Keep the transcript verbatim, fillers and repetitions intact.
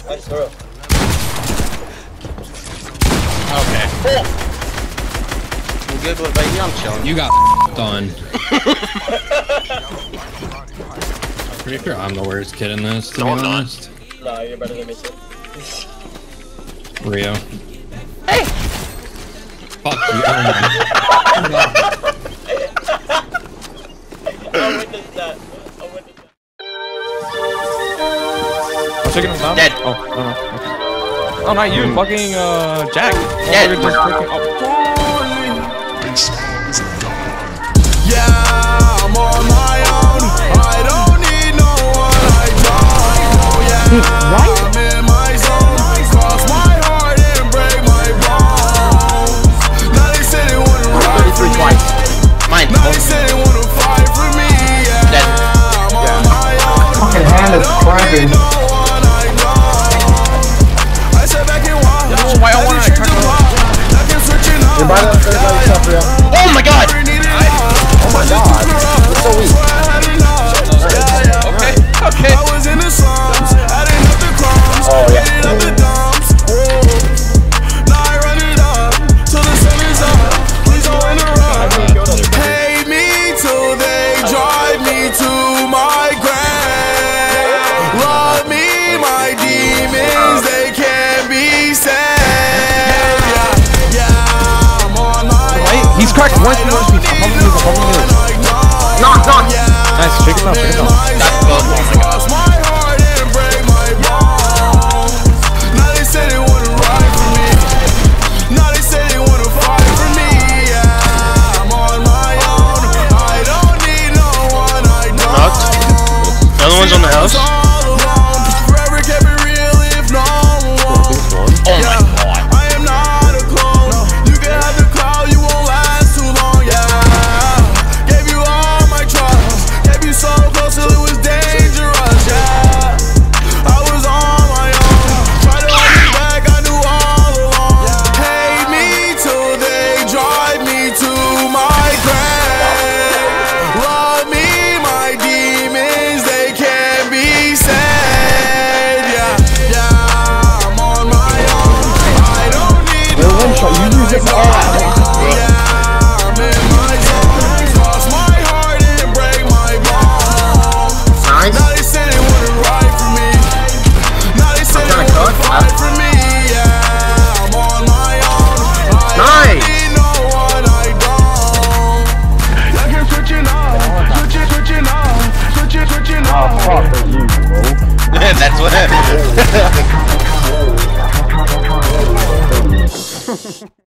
Nice throw. Okay. Oh. You good with baby? I'm chilling. You got done. I'm pretty sure I'm the worst kid in this, to No, be I'm not. honest. Nah, you're better than me too. Rio. Hey! Fuck you. I'll witness that. I'll witness that. I'm taking him down. Dead. Oh, no, no. Okay. Oh, not you. Mm. Fucking, uh, Jack. Dead. Oh, just freaking, oh. Yeah, I'm on my own. I don't need no one. I don't. Yeah, right? I'm in my zone. Cross my heart and break my bones. Now they say they wanna ride for me. Twice. Mine. Now they say they wanna fight for me. Yeah, Dead. I'm on my own. Fucking hand is cramping. I sat back and watched. That's why I wanna turn it off. You're by the third level stuff, Rio. Oh my god! Oh my god. You're so weak. Okay, okay. I was in the slums, adding up the crumbs, Oh, yeah. adding up the dumps. Now I run it up till the sun is up. Please don't interrupt. Hate me till they drive me to my grave. Love me, my demons, they can't be saved. Yeah, yeah, I'm on my own. He's cracked once, he wants me. I'm probably he's a probably he's. Knock, knock. Nice, shake him out, shake him out. That's both. Oh my god. My heart and break my bones. Now they say they wanna ride for me. Now they say they wanna fight for me. Yeah, I'm on my own. I don't need no one. I don't. Knocked. The other one's on the house. All alone. Forever kept it real if no one. Oh my god. I am not a clone. You can have the cloud, you won't last too long. Yeah, gave you all my trust. Gave you so close till it was dangerous. Yeah, I was on my own. Tried to hold me back, I knew all along. Hate me till they drive me to my grave. Love me, my demons, they can't be saved. Yeah, yeah, I'm on my own. I don't need no One shot, you use it for all. yeah, I'm in my zone. Cross my heart and break my bones. Nice. Now they say they wanna ride for me. Now they say they trying to wanna cut. fight for me. Yeah, I'm on my own. I Nice. don't need no one. I don't. Like you're switching off, switching, switching off, switching, switching Oh, off. fuck you, bro. That's what happened.